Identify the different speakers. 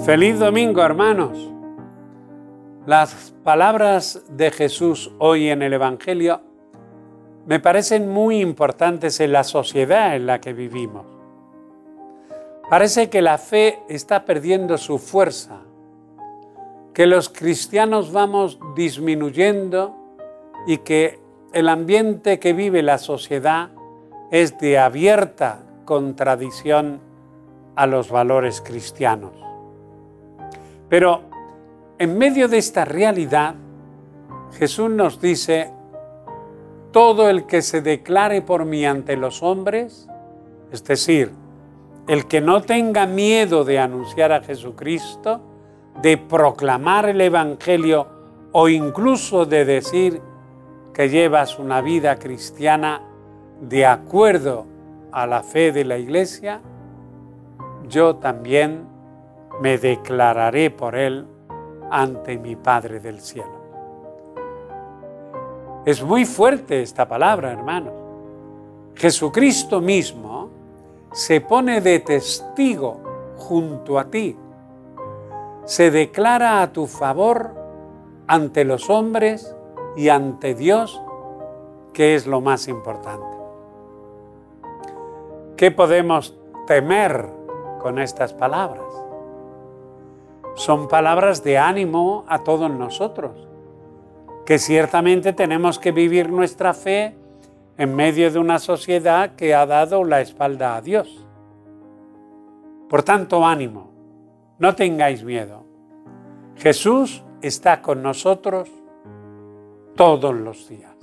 Speaker 1: Feliz domingo, hermanos. Las palabras de Jesús hoy en el Evangelio me parecen muy importantes en la sociedad en la que vivimos. Parece que la fe está perdiendo su fuerza, que los cristianos vamos disminuyendo y que el ambiente que vive la sociedad es de abierta contradicción a los valores cristianos. Pero en medio de esta realidad, Jesús nos dice: todo el que se declare por mí ante los hombres, es decir, el que no tenga miedo de anunciar a Jesucristo, de proclamar el Evangelio o incluso de decir que llevas una vida cristiana de acuerdo a la fe de la Iglesia, yo también me declararé por él ante mi Padre del cielo. Es muy fuerte esta palabra, hermanos. Jesucristo mismo se pone de testigo junto a ti. Se declara a tu favor ante los hombres y ante Dios, que es lo más importante. ¿Qué podemos temer con estas palabras? Son palabras de ánimo a todos nosotros, que ciertamente tenemos que vivir nuestra fe en medio de una sociedad que ha dado la espalda a Dios. Por tanto, ánimo, no tengáis miedo. Jesús está con nosotros todos los días.